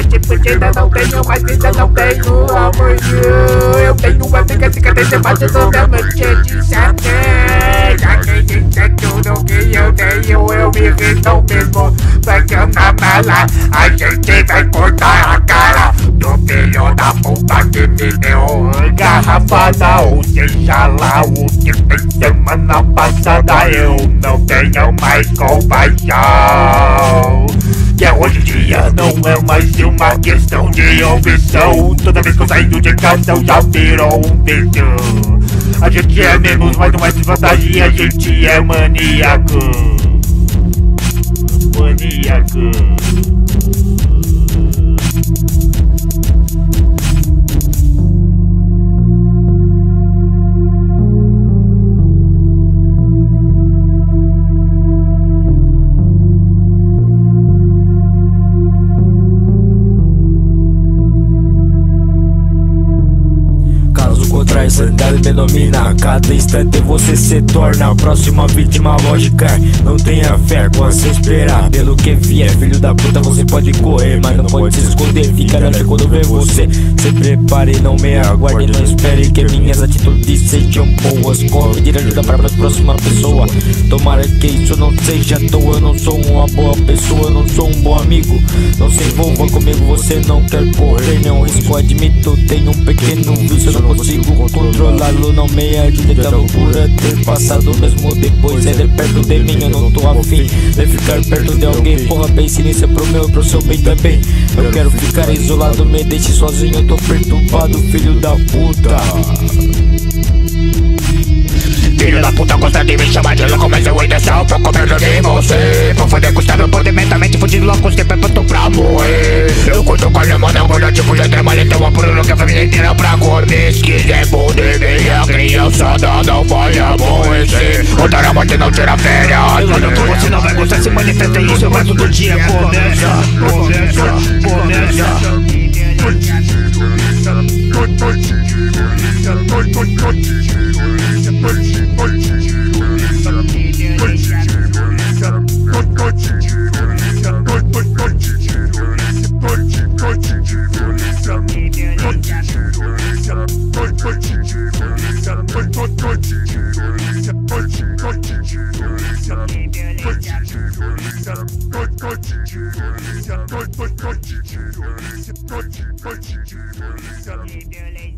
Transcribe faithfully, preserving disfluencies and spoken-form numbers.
triste porque ainda não tenho, mas ainda não tenho amanhã. Eu tenho uma amiga cicatriz debaixo do meu manchete de até. Já quem disse tudo que eu tenho, eu me rendo mesmo. Vai que eu na mala, a gente vai cortar a cara do filho da puta que me deu garrafada. Ou seja lá o que fez semana passada, eu não tenho mais compaixão. Que hoje em dia não é mais uma questão de opção. Toda vez que eu saio de casa eu já virou um vício. A gente é menos, mas não é desvantagem, a gente é maníaco. Maníaco. Sanidade me domina, cada instante você se torna a próxima vítima lógica. Não tenha fé, possa esperar pelo que vier. Filho da puta, você pode correr, mas não pode se esconder. Fica alerta quando vê você. Se prepare, não me aguarde, não espere que minhas atitudes sejam boas. Corre pedir ajuda para a próxima pessoa. Tomara que isso não seja à toa. Eu não sou uma boa pessoa, eu não sou um bom amigo. Não se envolva comigo, você não quer correr nenhum risco. Admito, tenho um pequeno vício, eu não consigo controlá-lo, não me ajude da loucura ter passado mesmo depois. É de perto de mim, eu não tô afim de ficar perto de alguém. Porra, pense nisso, é pro meu e pro seu bem também. Eu quero ficar isolado, me deixe sozinho, eu tô perturbado, filho da puta. Filho da puta gosta de me chamar de louco, mas eu ainda sou um pouco menos de você. Vou foder custado, poder mentalmente fudido louco, sempre pronto pra morrer. Eu curto com a lama, não vou tipo já trabalho, então apuro que a família inteira pra comer. Se quiser poder ver a criançada, não vai aborrecer. Botar a morte não tira férias. Quando que você não vai gostar, se manifesta e isso vai todo dia. Começa, começa, começa. Violência.